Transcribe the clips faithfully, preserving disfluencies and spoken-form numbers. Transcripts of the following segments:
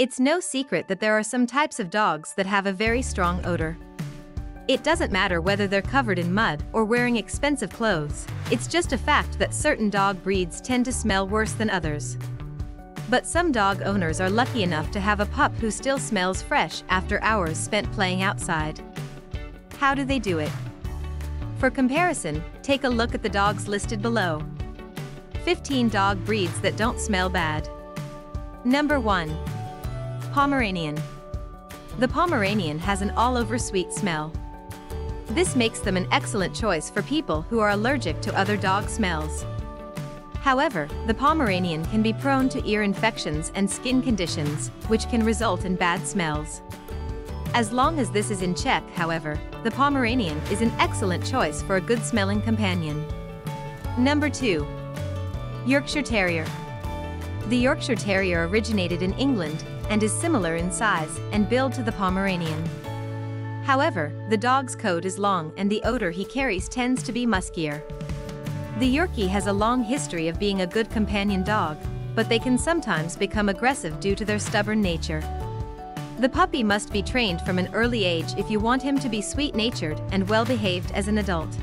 It's no secret that there are some types of dogs that have a very strong odor. It doesn't matter whether they're covered in mud or wearing expensive clothes, it's just a fact that certain dog breeds tend to smell worse than others. But some dog owners are lucky enough to have a pup who still smells fresh after hours spent playing outside. How do they do it? For comparison, take a look at the dogs listed below. fifteen dog breeds that don't smell bad. Number one. Pomeranian. The Pomeranian has an all-over sweet smell. This makes them an excellent choice for people who are allergic to other dog smells. However, the Pomeranian can be prone to ear infections and skin conditions, which can result in bad smells. As long as this is in check, however, the Pomeranian is an excellent choice for a good-smelling companion. Number two. Yorkshire Terrier. The Yorkshire Terrier originated in England and is similar in size and build to the Pomeranian. However, the dog's coat is long and the odor he carries tends to be muskier. The Yorkie has a long history of being a good companion dog, but they can sometimes become aggressive due to their stubborn nature. The puppy must be trained from an early age if you want him to be sweet-natured and well-behaved as an adult.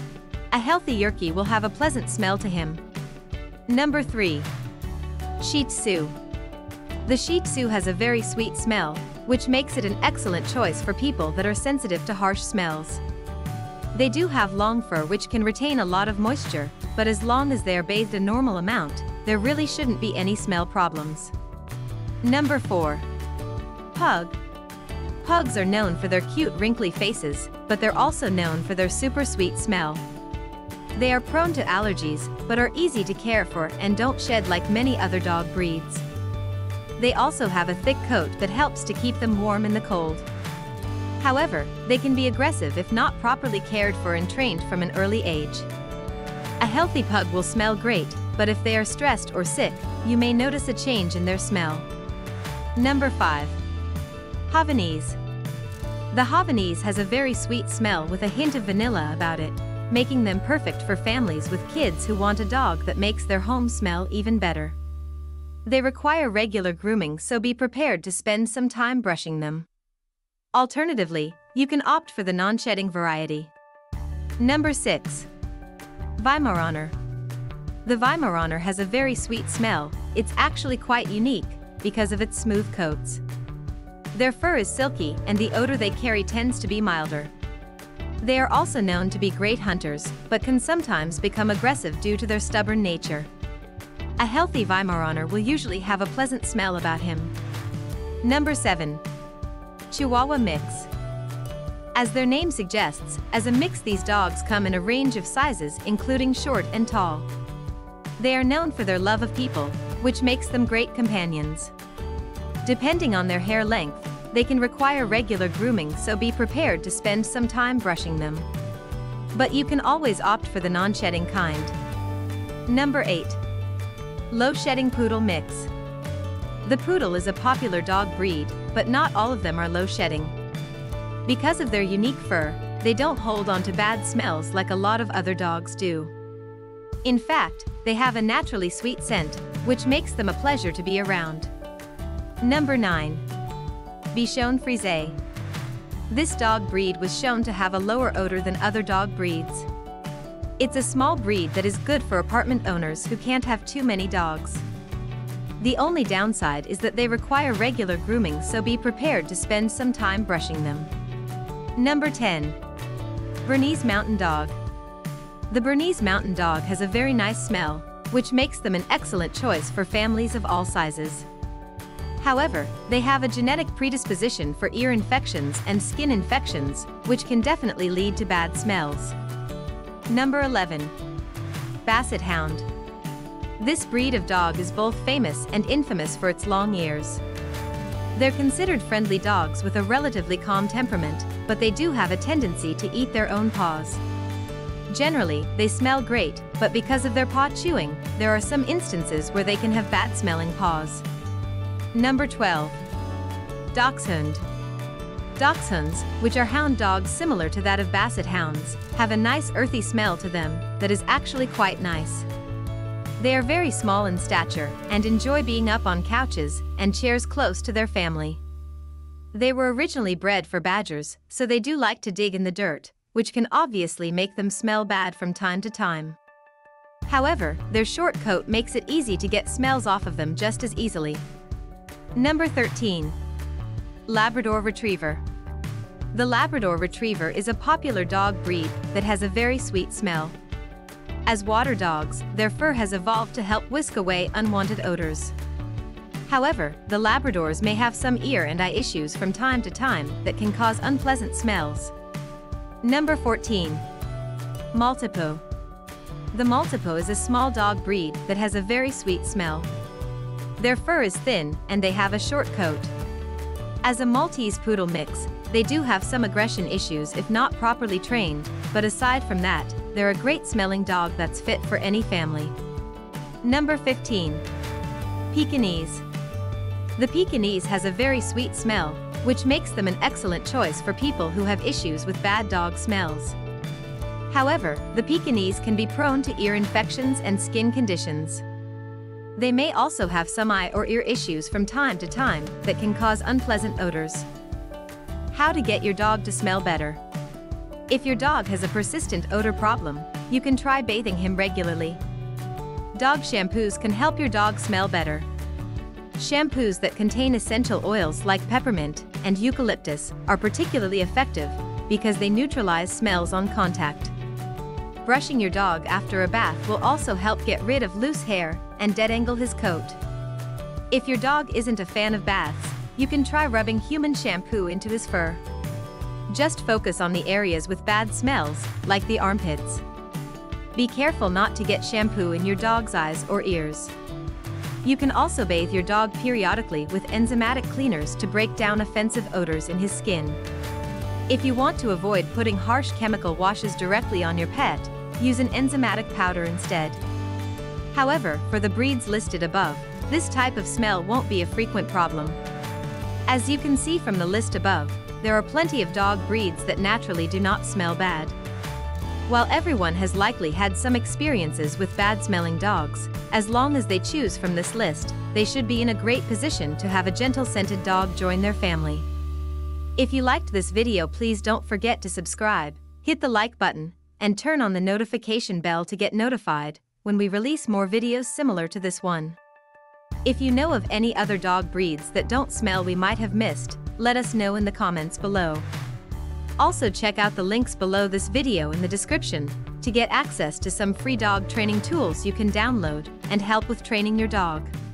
A healthy Yorkie will have a pleasant smell to him. Number three. Shih Tzu. The Shih Tzu has a very sweet smell, which makes it an excellent choice for people that are sensitive to harsh smells. They do have long fur which can retain a lot of moisture, but as long as they are bathed a normal amount, there really shouldn't be any smell problems. Number four. Pug. Pugs are known for their cute wrinkly faces, but they're also known for their super sweet smell. They are prone to allergies, but are easy to care for and don't shed like many other dog breeds. They also have a thick coat that helps to keep them warm in the cold. However, they can be aggressive if not properly cared for and trained from an early age. A healthy pug will smell great, but if they are stressed or sick, you may notice a change in their smell. Number five. Havanese. The Havanese has a very sweet smell with a hint of vanilla about it, making them perfect for families with kids who want a dog that makes their home smell even better. They require regular grooming, so be prepared to spend some time brushing them. Alternatively, you can opt for the non-shedding variety. Number six. Weimaraner. The Weimaraner has a very sweet smell. It's actually quite unique because of its smooth coats. Their fur is silky and the odor they carry tends to be milder. They are also known to be great hunters, but can sometimes become aggressive due to their stubborn nature. A healthy Weimaraner will usually have a pleasant smell about him. Number seven. Chihuahua Mix. As their name suggests, as a mix these dogs come in a range of sizes including short and tall. They are known for their love of people, which makes them great companions. Depending on their hair length, they can require regular grooming, so be prepared to spend some time brushing them. But you can always opt for the non-shedding kind. Number eight. Low-shedding Poodle Mix. The Poodle is a popular dog breed, but not all of them are low-shedding. Because of their unique fur, they don't hold on to bad smells like a lot of other dogs do. In fact, they have a naturally sweet scent, which makes them a pleasure to be around. Number nine. Bichon Frise. This dog breed was shown to have a lower odor than other dog breeds. It's a small breed that is good for apartment owners who can't have too many dogs. The only downside is that they require regular grooming, so be prepared to spend some time brushing them. Number ten. Bernese Mountain Dog. The Bernese Mountain Dog has a very nice smell, which makes them an excellent choice for families of all sizes. However, they have a genetic predisposition for ear infections and skin infections, which can definitely lead to bad smells. Number eleven. Basset Hound. This breed of dog is both famous and infamous for its long ears. They're considered friendly dogs with a relatively calm temperament, but they do have a tendency to eat their own paws. Generally, they smell great, but because of their paw chewing, there are some instances where they can have bad-smelling paws. Number twelve. Dachshund. Dachshunds, which are hound dogs similar to that of basset hounds, have a nice earthy smell to them that is actually quite nice. They are very small in stature and enjoy being up on couches and chairs close to their family. They were originally bred for badgers, so they do like to dig in the dirt, which can obviously make them smell bad from time to time. However, their short coat makes it easy to get smells off of them just as easily. Number thirteen. Labrador Retriever. The Labrador Retriever is a popular dog breed that has a very sweet smell. As water dogs, their fur has evolved to help whisk away unwanted odors. However, the Labradors may have some ear and eye issues from time to time that can cause unpleasant smells. Number fourteen. Maltipoo. The Maltipoo is a small dog breed that has a very sweet smell. Their fur is thin and they have a short coat. As a Maltese Poodle mix, they do have some aggression issues if not properly trained, but aside from that, they're a great smelling dog that's fit for any family. Number fifteen. Pekingese. The Pekingese has a very sweet smell, which makes them an excellent choice for people who have issues with bad dog smells. However, the Pekingese can be prone to ear infections and skin conditions. They may also have some eye or ear issues from time to time that can cause unpleasant odors. How to get your dog to smell better. If your dog has a persistent odor problem, you can try bathing him regularly. Dog shampoos can help your dog smell better. Shampoos that contain essential oils like peppermint and eucalyptus are particularly effective because they neutralize smells on contact. Brushing your dog after a bath will also help get rid of loose hair and detangle his coat. If your dog isn't a fan of baths, you can try rubbing human shampoo into his fur. Just focus on the areas with bad smells, like the armpits. Be careful not to get shampoo in your dog's eyes or ears. You can also bathe your dog periodically with enzymatic cleaners to break down offensive odors in his skin. If you want to avoid putting harsh chemical washes directly on your pet, use an enzymatic powder instead. However, for the breeds listed above, this type of smell won't be a frequent problem. As you can see from the list above, there are plenty of dog breeds that naturally do not smell bad. While everyone has likely had some experiences with bad-smelling dogs, as long as they choose from this list, they should be in a great position to have a gentle-scented dog join their family. If you liked this video, please don't forget to subscribe, hit the like button, and turn on the notification bell to get notified when we release more videos similar to this one. If you know of any other dog breeds that don't smell we might have missed, let us know in the comments below. Also check out the links below this video in the description to get access to some free dog training tools you can download and help with training your dog.